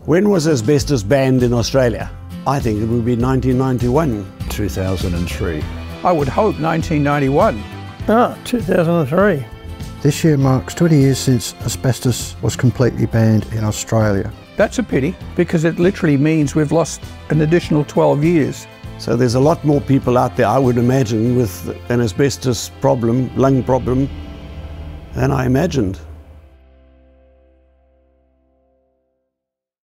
When was asbestos banned in Australia? I think it would be 1991. 2003. I would hope 1991. 2003. This year marks 20 years since asbestos was completely banned in Australia. That's a pity, because it literally means we've lost an additional 12 years. So there's a lot more people out there, I would imagine, with an asbestos problem, lung problem, than I imagined.